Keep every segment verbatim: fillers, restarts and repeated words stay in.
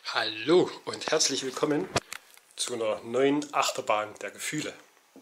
Hallo und herzlich willkommen zu einer neuen Achterbahn der Gefühle.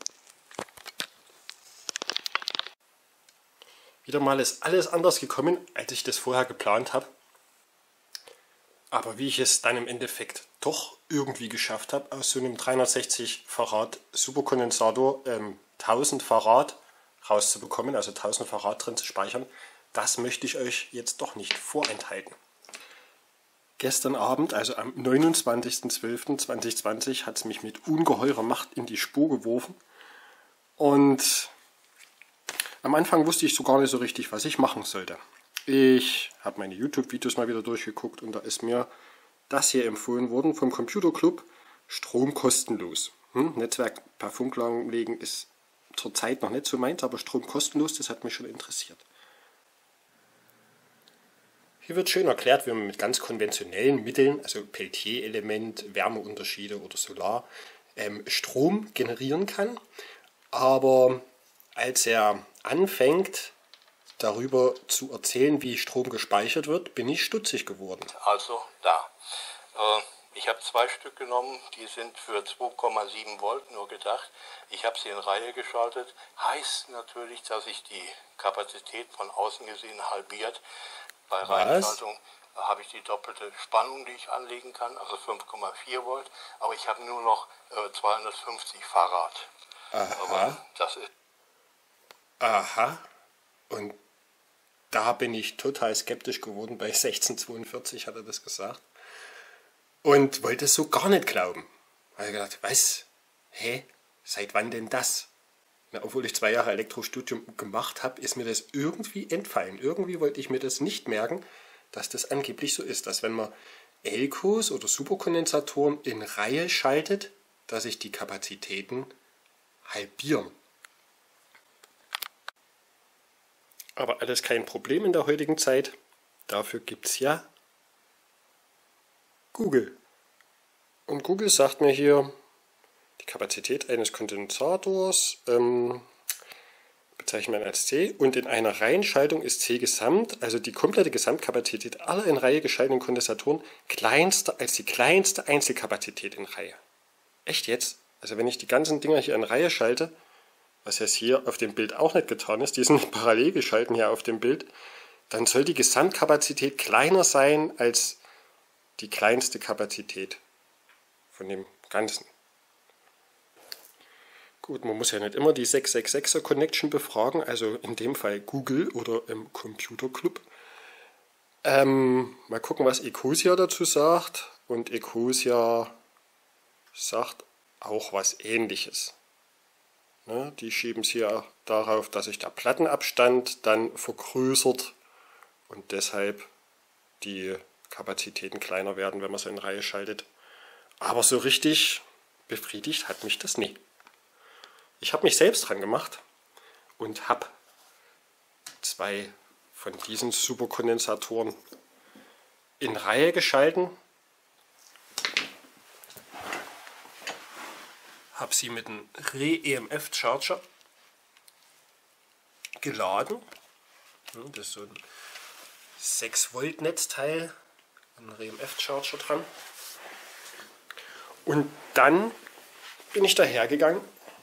Wieder mal ist alles anders gekommen, als ich das vorher geplant habe. Aber wie ich es dann im Endeffekt doch irgendwie geschafft habe, aus so einem dreihundertsechzig Farad Superkondensator ähm, tausend Farad rauszubekommen, also tausend Farad drin zu speichern, das möchte ich euch jetzt doch nicht vorenthalten. Gestern Abend, also am neunundzwanzigsten zwölften zweitausendzwanzig, hat es mich mit ungeheurer Macht in die Spur geworfen. Und am Anfang wusste ich so gar nicht so richtig, was ich machen sollte. Ich habe meine YouTube-Videos mal wieder durchgeguckt und da ist mir das hier empfohlen worden vom Computerclub: Strom kostenlos. Hm? Netzwerk per Funk legen ist zurzeit noch nicht so meins, aber Strom kostenlos, das hat mich schon interessiert. Hier wird schön erklärt, wie man mit ganz konventionellen Mitteln, also Peltier-Element, Wärmeunterschiede oder Solar, ähm, Strom generieren kann. Aber als er anfängt, darüber zu erzählen, wie Strom gespeichert wird, bin ich stutzig geworden. Also da. Äh, ich habe zwei Stück genommen, die sind für zwei Komma sieben Volt nur gedacht. Ich habe sie in Reihe geschaltet. Heißt natürlich, dass sich die Kapazität von außen gesehen halbiert. Bei Reihenschaltung habe ich die doppelte Spannung, die ich anlegen kann, also fünf Komma vier Volt, aber ich habe nur noch äh, zweihundertfünfzig Farad. Aha. Aber das ist Aha. Und da bin ich total skeptisch geworden. Bei sechzehnhundertzweiundvierzig hat er das gesagt. Und wollte es so gar nicht glauben. Da habe ich gedacht, was? Hä? Seit wann denn das? Na, obwohl ich zwei Jahre Elektrostudium gemacht habe, ist mir das irgendwie entfallen. Irgendwie wollte ich mir das nicht merken, dass das angeblich so ist, dass wenn man Elcos oder Superkondensatoren in Reihe schaltet, dass sich die Kapazitäten halbieren. Aber alles kein Problem in der heutigen Zeit. Dafür gibt es ja Google. Und Google sagt mir hier, die Kapazität eines Kondensators ähm, bezeichnet man als C, und in einer Reihenschaltung ist C Gesamt, also die komplette Gesamtkapazität aller in Reihe geschalteten Kondensatoren, kleinster als die kleinste Einzelkapazität in Reihe. Echt jetzt? Also wenn ich die ganzen Dinger hier in Reihe schalte, was jetzt hier auf dem Bild auch nicht getan ist, die sind parallel geschalten hier auf dem Bild, dann soll die Gesamtkapazität kleiner sein als die kleinste Kapazität von dem Ganzen. Gut, man muss ja nicht immer die sechshundertsechsundsechziger Connection befragen, also in dem Fall Google oder im Computerclub. Ähm, mal gucken, was Ecosia dazu sagt. Und Ecosia sagt auch was Ähnliches. Ne, die schieben es hier darauf, dass sich der Plattenabstand dann vergrößert und deshalb die Kapazitäten kleiner werden, wenn man sie in Reihe schaltet. Aber so richtig befriedigt hat mich das nie. Ich habe mich selbst dran gemacht und habe zwei von diesen Superkondensatoren in Reihe geschalten. Habe sie mit einem Re-E M F-Charger geladen. Das ist so ein sechs Volt Netzteil, ein Re-E M F-Charger dran. Und dann bin ich dahergegangen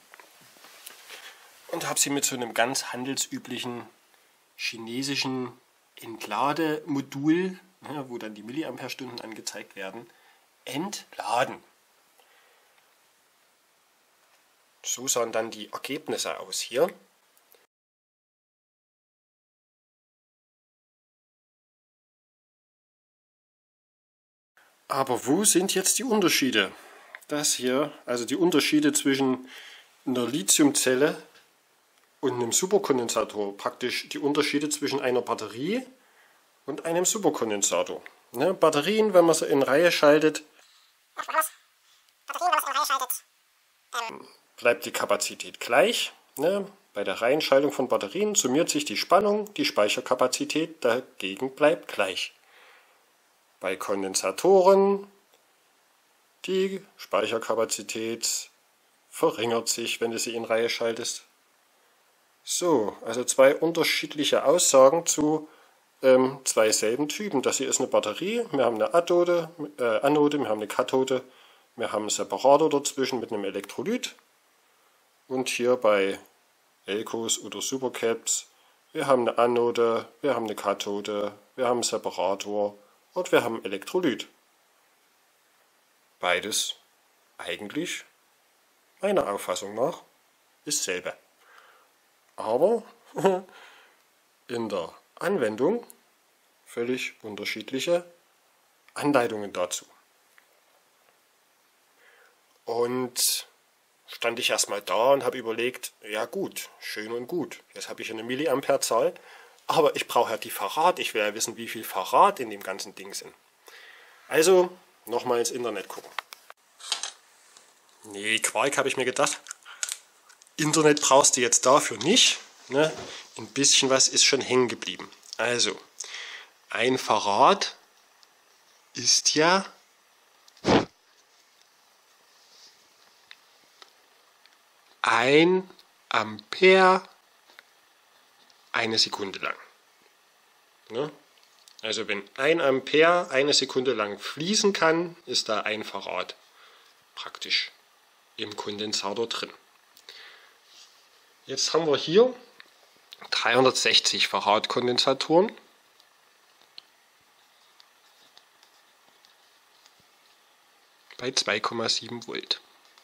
und habe sie mit so einem ganz handelsüblichen chinesischen Entlademodul, wo dann die Milliampere-Stunden angezeigt werden, entladen. So sahen dann die Ergebnisse aus hier. Aber wo sind jetzt die Unterschiede? Das hier, also die Unterschiede zwischen einer Lithiumzelle und einem Superkondensator, praktisch die Unterschiede zwischen einer Batterie und einem Superkondensator. Ne, Batterien, wenn man sie in Reihe schaltet, Batterien, wenn man sie in Reihe schaltet ähm, bleibt die Kapazität gleich. Ne? Bei der Reihenschaltung von Batterien summiert sich die Spannung, die Speicherkapazität dagegen bleibt gleich. Bei Kondensatoren, die Speicherkapazität verringert sich, wenn du sie in Reihe schaltest. So, also zwei unterschiedliche Aussagen zu ähm, zwei selben Typen. Das hier ist eine Batterie, wir haben eine Athode, äh, Anode, wir haben eine Kathode, wir haben einen Separator dazwischen mit einem Elektrolyt. Und hier bei Elcos oder Supercaps, wir haben eine Anode, wir haben eine Kathode, wir haben einen Separator und wir haben Elektrolyt. Beides eigentlich, meiner Auffassung nach, ist dasselbe. Aber in der Anwendung völlig unterschiedliche Anleitungen dazu. Und stand ich erstmal da und habe überlegt, ja gut, schön und gut, jetzt habe ich eine Milliampere-Zahl, aber ich brauche ja die Farad, ich will ja wissen, wie viel Farad in dem ganzen Ding sind. Also nochmal ins Internet gucken. Nee, Quark, habe ich mir gedacht. Internet brauchst du jetzt dafür nicht. Ne? Ein bisschen was ist schon hängen geblieben. Also, ein Farad ist ja ein Ampere eine Sekunde lang. Ne? Also wenn ein Ampere eine Sekunde lang fließen kann, ist da ein Farad praktisch im Kondensator drin. Jetzt haben wir hier dreihundertsechzig Farad Kondensatoren. Bei zwei Komma sieben Volt.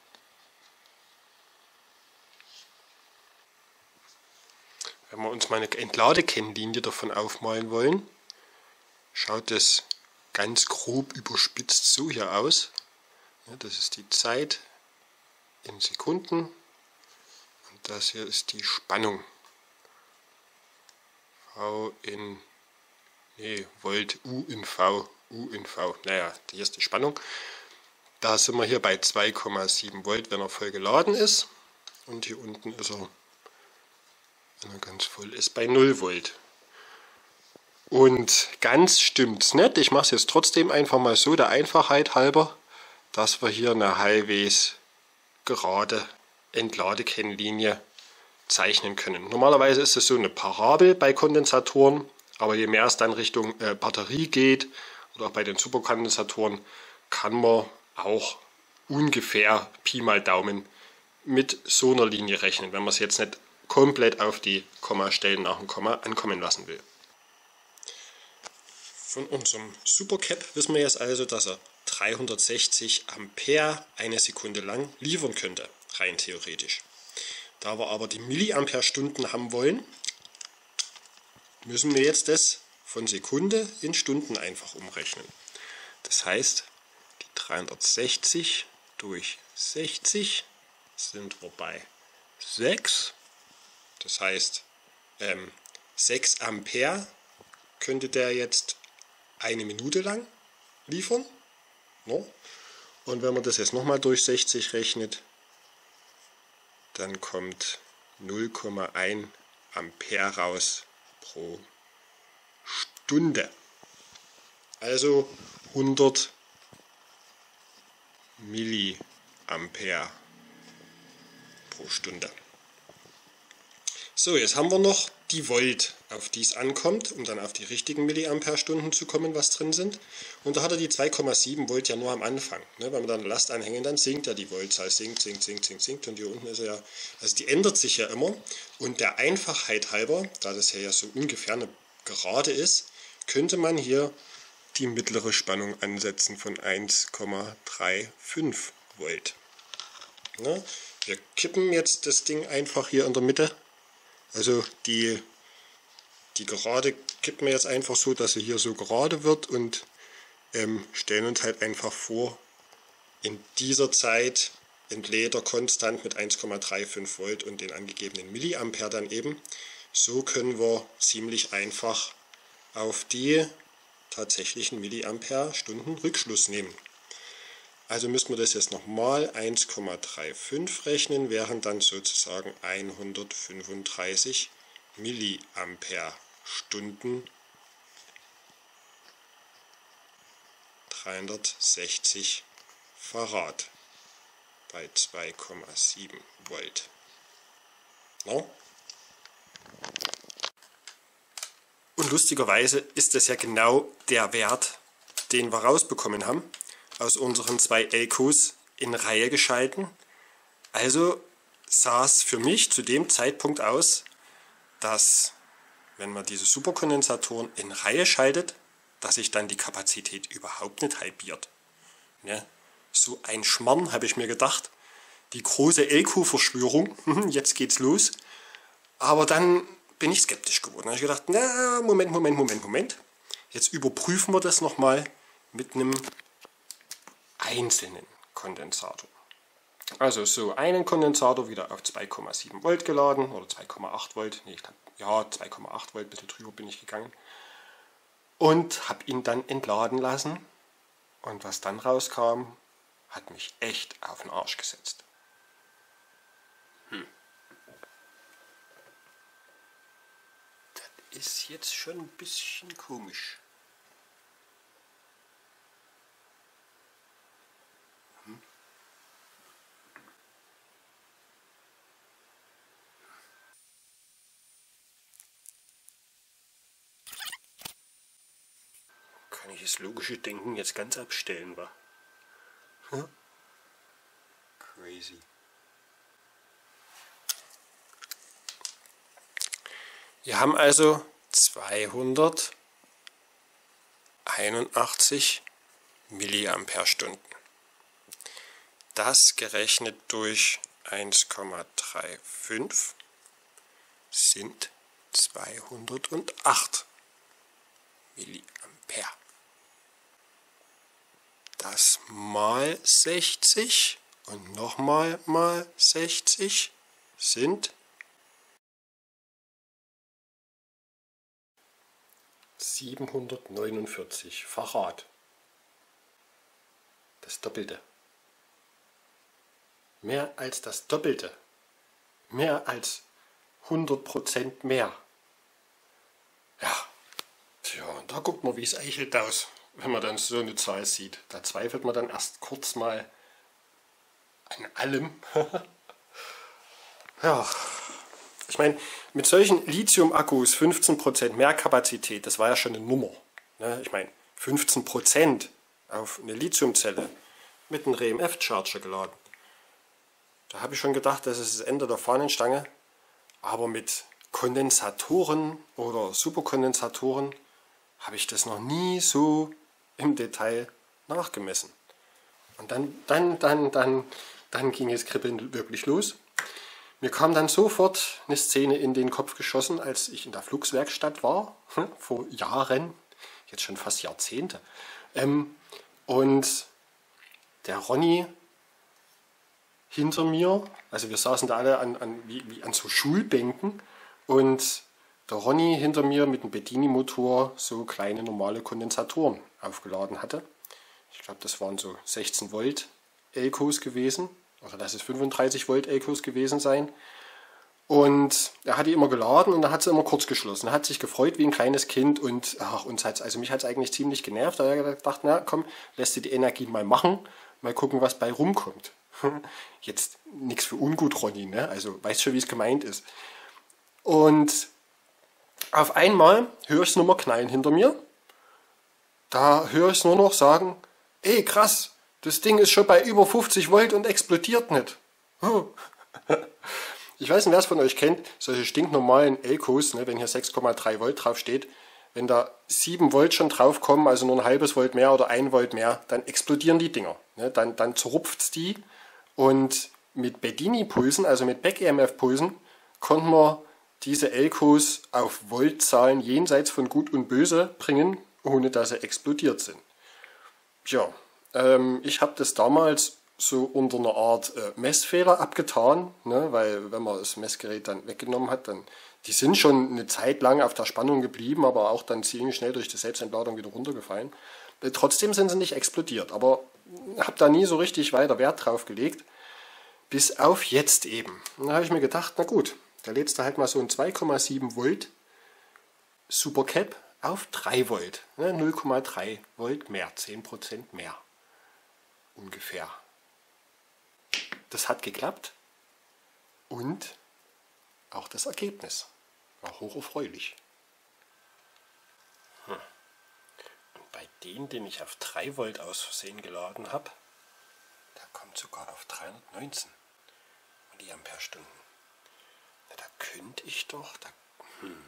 Wenn wir uns mal eine Entladekennlinie davon aufmalen wollen, schaut es ganz grob überspitzt so hier aus. Ja, das ist die Zeit in Sekunden und das hier ist die Spannung. V in nee, Volt, U in V, U in V. Naja, hier ist die Spannung. Da sind wir hier bei zwei Komma sieben Volt, wenn er voll geladen ist. Und hier unten ist er, wenn er ganz voll ist, bei null Volt. Und ganz stimmt's nicht. Ich mache es jetzt trotzdem einfach mal so, der Einfachheit halber, dass wir hier eine halbwegs gerade Entladekennlinie zeichnen können. Normalerweise ist es so eine Parabel bei Kondensatoren, aber je mehr es dann Richtung äh, Batterie geht oder auch bei den Superkondensatoren, kann man auch ungefähr Pi mal Daumen mit so einer Linie rechnen, wenn man es jetzt nicht komplett auf die Kommastellen nach dem Komma ankommen lassen will. Von unserem Supercap wissen wir jetzt also, dass er dreihundertsechzig Ampere eine Sekunde lang liefern könnte, rein theoretisch. Da wir aber die Milliampere-Stunden haben wollen, müssen wir jetzt das von Sekunde in Stunden einfach umrechnen. Das heißt, die dreihundertsechzig durch sechzig sind wir bei sechs. Das heißt, ähm, sechs Ampere könnte der jetzt eine Minute lang liefern. No? Und wenn man das jetzt nochmal durch sechzig rechnet, dann kommt null Komma eins Ampere raus pro Stunde. Also hundert Milliampere pro Stunde. So, jetzt haben wir noch die Volt, auf die es ankommt, um dann auf die richtigen Milliampere-Stunden zu kommen, was drin sind. Und da hat er die zwei Komma sieben Volt ja nur am Anfang. Ne, wenn wir dann Last anhängen, dann sinkt ja die Voltzahl, sinkt, sinkt, sinkt, sinkt, sinkt. Und hier unten ist er ja, also die ändert sich ja immer. Und der Einfachheit halber, da das hier ja so ungefähr eine Gerade ist, könnte man hier die mittlere Spannung ansetzen von eins Komma fünfunddreißig Volt. Ne, wir kippen jetzt das Ding einfach hier in der Mitte. Also die, die Gerade kippen wir jetzt einfach so, dass sie hier so gerade wird und ähm, stellen uns halt einfach vor, in dieser Zeit entlädt er konstant mit eins Komma fünfunddreißig Volt und den angegebenen Milliampere dann eben. So können wir ziemlich einfach auf die tatsächlichen Milliampere-Stunden Rückschluss nehmen. Also müssen wir das jetzt nochmal eins Komma fünfunddreißig rechnen, wären dann sozusagen hundertfünfunddreißig Milliampere-Stunden dreihundertsechzig Farad bei zwei Komma sieben Volt. No? Und lustigerweise ist das ja genau der Wert, den wir rausbekommen haben, aus unseren zwei Elcos in Reihe geschalten. Also sah es für mich zu dem Zeitpunkt aus, dass, wenn man diese Superkondensatoren in Reihe schaltet, dass sich dann die Kapazität überhaupt nicht halbiert. Ja, so ein Schmarrn, habe ich mir gedacht. Die große Elco-Verschwörung, jetzt geht's los. Aber dann bin ich skeptisch geworden. Da habe ich gedacht, na, Moment, Moment, Moment, Moment. Jetzt überprüfen wir das nochmal mit einem einzelnen Kondensator. Also so einen Kondensator wieder auf zwei Komma sieben Volt geladen oder zwei Komma acht Volt. Nee, ich glaube, ja, zwei Komma acht Volt, ein bisschen drüber bin ich gegangen. Und habe ihn dann entladen lassen. Und was dann rauskam, hat mich echt auf den Arsch gesetzt. Hm. Das ist jetzt schon ein bisschen komisch. Hm. Kann ich das logische Denken jetzt ganz abstellen, wa? Hm? Crazy. Wir haben also zweihunderteinundachtzig Milliampere-Stunden. Das gerechnet durch eins Komma fünfunddreißig sind zweihundertacht Milliampere. Das mal sechzig und nochmal mal sechzig sind siebenhundertneunundvierzig Farad. Das Doppelte. Mehr als das Doppelte. Mehr als hundert Prozent mehr. Ja, tja, da guckt man, wie es eichelt aus, wenn man dann so eine Zahl sieht. Da zweifelt man dann erst kurz mal an allem. Ja, ich meine, mit solchen Lithium-Akkus fünfzehn Prozent mehr Kapazität, das war ja schon eine Nummer. Ne? Ich meine, fünfzehn Prozent auf eine Lithiumzelle mit einem R E M F-Charger geladen. Da habe ich schon gedacht, das ist das Ende der Fahnenstange. Aber mit Kondensatoren oder Superkondensatoren habe ich das noch nie so im Detail nachgemessen. Und dann, dann, dann, dann, dann ging es kribbeln wirklich los. Mir kam dann sofort eine Szene in den Kopf geschossen, als ich in der Flugswerkstatt war, vor Jahren, jetzt schon fast Jahrzehnte. Ähm, und der Ronny hinter mir, also wir saßen da alle an, an, wie, wie an so Schulbänken, und der Ronny hinter mir mit dem Bedini-Motor so kleine normale Kondensatoren aufgeladen hatte. Ich glaube, das waren so sechzehn Volt Elcos gewesen. Oder lass es fünfunddreißig Volt Elcos gewesen sein. Und er hat die immer geladen und dann hat sie immer kurz geschlossen. Er hat sich gefreut wie ein kleines Kind und ach, uns hat's, also mich hat es eigentlich ziemlich genervt. Da hat er gedacht, na komm, lässt du die Energie mal machen, mal gucken, was bei rumkommt. Jetzt nichts für ungut, Ronny, ne? Also weißt schon, wie es gemeint ist. Und auf einmal höre ich es nochmal knallen hinter mir. Da höre ich es nur noch sagen, ey krass, das Ding ist schon bei über fünfzig Volt und explodiert nicht. Ich weiß nicht, wer es von euch kennt, solche stinknormalen Elcos, ne, wenn hier sechs Komma drei Volt drauf steht, wenn da sieben Volt schon drauf kommen, also nur ein halbes Volt mehr oder ein Volt mehr, dann explodieren die Dinger. Ne, dann dann zerrupft es die, und mit Bedini-Pulsen, also mit Back-E M F-Pulsen, konnten wir diese Elcos auf Voltzahlen jenseits von Gut und Böse bringen, ohne dass sie explodiert sind. Ja. Ich habe das damals so unter einer Art äh, Messfehler abgetan, ne? Weil wenn man das Messgerät dann weggenommen hat, dann die sind schon eine Zeit lang auf der Spannung geblieben, aber auch dann ziemlich schnell durch die Selbstentladung wieder runtergefallen. Äh, trotzdem sind sie nicht explodiert, aber habe da nie so richtig weiter Wert drauf gelegt, bis auf jetzt eben. Und da habe ich mir gedacht, na gut, da lädst du halt mal so ein zwei Komma sieben Volt Supercap auf drei Volt, ne? null Komma drei Volt mehr, zehn Prozent mehr. Ungefähr. Das hat geklappt und auch das Ergebnis war hocherfreulich. bei dem, den ich auf drei Volt aus Versehen geladen habe, der kommt sogar auf dreihundertneunzehn Milliampere-Stunden. Na, da könnte ich doch... Da, hm.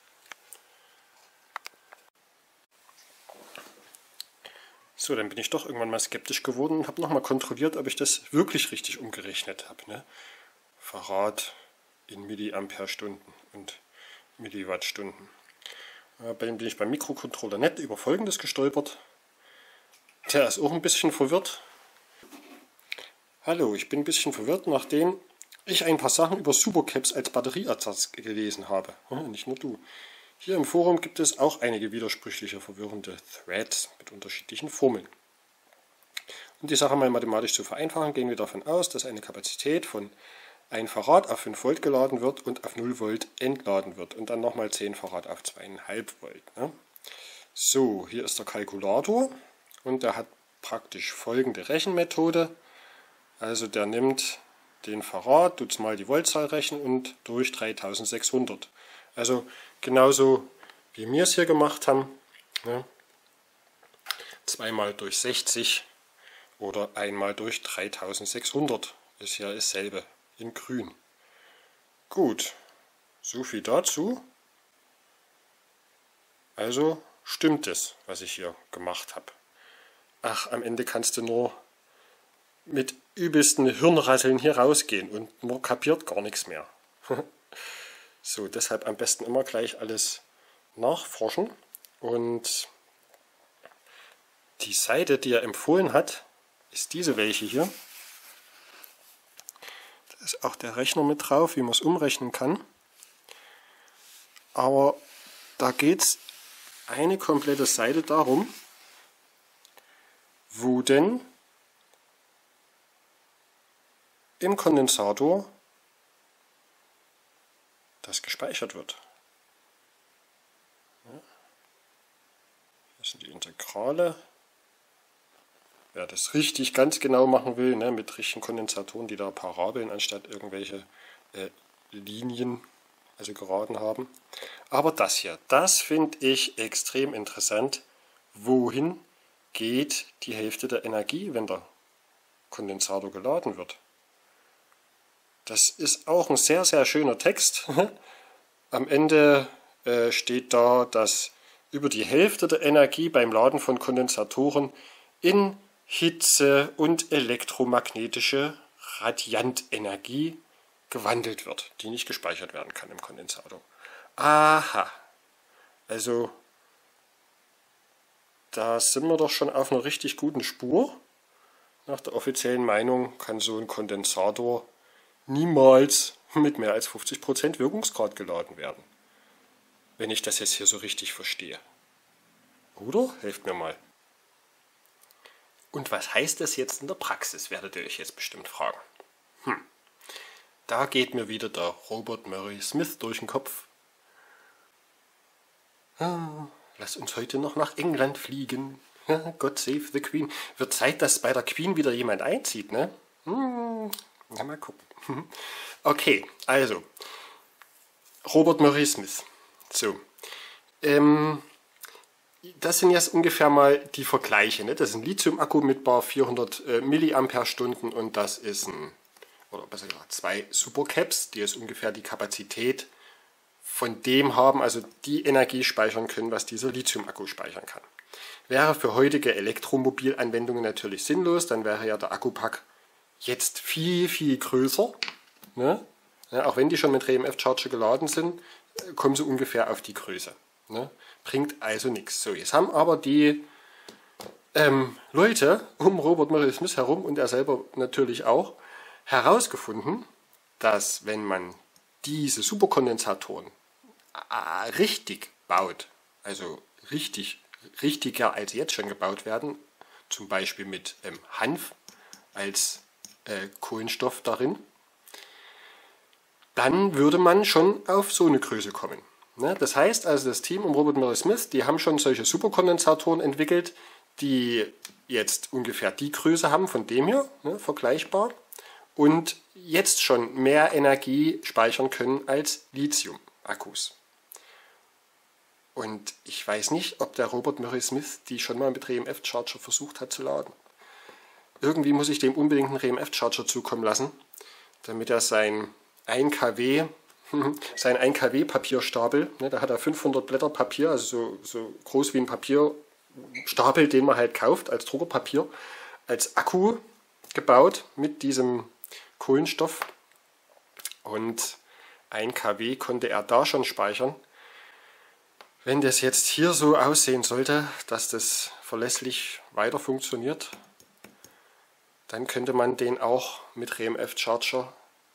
So, dann bin ich doch irgendwann mal skeptisch geworden und habe nochmal kontrolliert, ob ich das wirklich richtig umgerechnet habe. Ne? Farad in Milliampere-Stunden und Milliwattstunden. Bei dem bin ich beim Mikrocontroller nicht über Folgendes gestolpert. Der ist auch ein bisschen verwirrt. Hallo, ich bin ein bisschen verwirrt, nachdem ich ein paar Sachen über Supercaps als Batterieersatz gelesen habe. Nicht nur du. Hier im Forum gibt es auch einige widersprüchliche, verwirrende Threads mit unterschiedlichen Formeln. Um die Sache mal mathematisch zu vereinfachen, gehen wir davon aus, dass eine Kapazität von ein Farad auf fünf Volt geladen wird und auf null Volt entladen wird und dann nochmal zehn Farad auf zwei Komma fünf Volt. Ne? So, hier ist der Kalkulator und der hat praktisch folgende Rechenmethode. Also der nimmt den Farad, tut mal die Voltzahl rechnen und durch dreitausendsechshundert. Also genauso wie wir es hier gemacht haben. Ne? Zweimal durch sechzig oder einmal durch dreitausendsechshundert ist ja dasselbe. In grün. Gut, so viel dazu. Also stimmt es, was ich hier gemacht habe. Ach, am Ende kannst du nur mit übelsten Hirnrasseln hier rausgehen und man kapiert gar nichts mehr. So, deshalb am besten immer gleich alles nachforschen. Und die Seite, die er empfohlen hat, ist diese welche hier. Ist auch der Rechner mit drauf, wie man es umrechnen kann. Aber da geht es eine komplette Seite darum, wo denn im Kondensator das gespeichert wird. Das sind die Integrale. Wer das richtig ganz genau machen will, ne, mit richtigen Kondensatoren, die da Parabeln anstatt irgendwelche äh, Linien, also geraden haben. Aber das hier, das finde ich extrem interessant. Wohin geht die Hälfte der Energie, wenn der Kondensator geladen wird? Das ist auch ein sehr, sehr schöner Text. Am Ende äh, steht da, dass über die Hälfte der Energie beim Laden von Kondensatoren in Hitze und elektromagnetische Radiantenergie gewandelt wird, die nicht gespeichert werden kann im Kondensator. Aha, also da sind wir doch schon auf einer richtig guten Spur. Nach der offiziellen Meinung kann so ein Kondensator niemals mit mehr als fünfzig Prozent Wirkungsgrad geladen werden. Wenn ich das jetzt hier so richtig verstehe. Oder? Helft mir mal. Und was heißt das jetzt in der Praxis, werdet ihr euch jetzt bestimmt fragen. Hm. Da geht mir wieder der Robert Murray Smith durch den Kopf. Ah, lass uns heute noch nach England fliegen. God save the Queen. Wird Zeit, dass bei der Queen wieder jemand einzieht, ne? Hm. Ja, mal gucken. Okay, also Robert Murray Smith. So. Ähm... Das sind jetzt ungefähr mal die Vergleiche. Ne? Das ist ein Lithium-Akku mit bar vierhundert äh, Milliampere-Stunden und das ist ein, oder besser gesagt, zwei Supercaps, die jetzt ungefähr die Kapazität von dem haben, also die Energie speichern können, was dieser Lithium-Akku speichern kann. Wäre für heutige Elektromobilanwendungen natürlich sinnlos, dann wäre ja der Akkupack jetzt viel, viel größer. Ne? Ja, auch wenn die schon mit R E M F-Charger geladen sind, kommen sie ungefähr auf die Größe. Ne? Bringt also nichts. So, jetzt haben aber die ähm, Leute um Robert Murray Smith herum und er selber natürlich auch herausgefunden, dass wenn man diese Superkondensatoren äh, richtig baut, also richtig, richtiger als jetzt schon gebaut werden, zum Beispiel mit ähm, Hanf als äh, Kohlenstoff darin, dann würde man schon auf so eine Größe kommen. Ne? Das heißt also, das Team um Robert Murray Smith, die haben schon solche Superkondensatoren entwickelt, die jetzt ungefähr die Größe haben von dem hier, ne, vergleichbar, und jetzt schon mehr Energie speichern können als Lithium-Akkus. Und ich weiß nicht, ob der Robert Murray Smith die schon mal mit R E M F-Charger versucht hat zu laden. Irgendwie muss ich dem unbedingt einen R E M F-Charger zukommen lassen, damit er sein ein Kilowatt, sein ein Kilowatt Papierstapel, ne, da hat er fünfhundert Blätter Papier, also so, so groß wie ein Papierstapel, den man halt kauft als Druckerpapier, als Akku gebaut mit diesem Kohlenstoff. Und ein Kilowatt konnte er da schon speichern. Wenn das jetzt hier so aussehen sollte, dass das verlässlich weiter funktioniert, dann könnte man den auch mit R E M F-Charger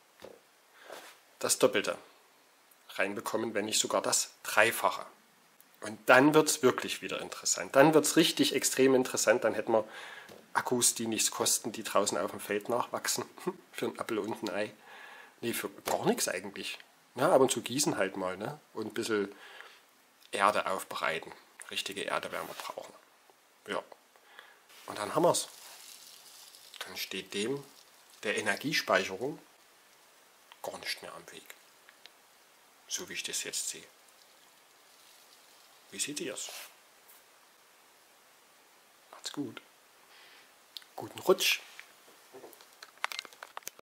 das Doppelte reinbekommen, wenn nicht sogar das Dreifache. Und dann wird es wirklich wieder interessant. Dann wird es richtig extrem interessant. Dann hätten wir Akkus, die nichts kosten, die draußen auf dem Feld nachwachsen. Für einen Apfel und ein Ei. Nee, für gar nichts eigentlich. Ja, ab und zu gießen halt mal, ne? Und ein bisschen Erde aufbereiten. Richtige Erde werden wir brauchen. Ja. Und dann haben wir es. Dann steht dem der Energiespeicherung gar nicht mehr am Weg. So wie ich das jetzt sehe. Wie seht ihr es? Macht's gut. Guten Rutsch.